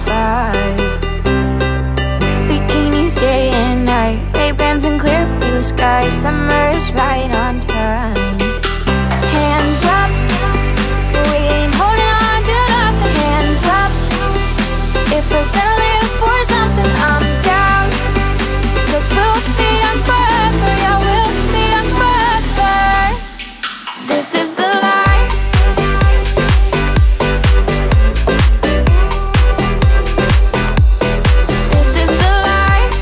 5. Bikinis day and night, Ray-Bans and clear blue skies. Summer's right on time. Hands up, we ain't holding on to nothing. Hands up, if we're gonna live for something, I'm down. 'Cause we'll be young forever, yeah, we'll be young forever. This is the life. This is the life.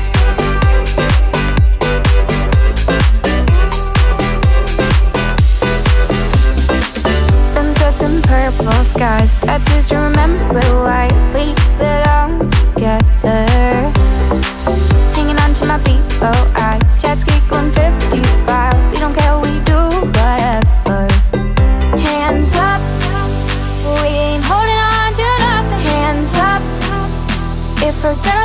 Sunsets and purple skies, tattoos to remember why we belong together. Hanging on to my B.O.I. Jet ski going 55. We don't care, we do whatever. Hands up, we ain't holding on to nothing. Hands up, if we're gonna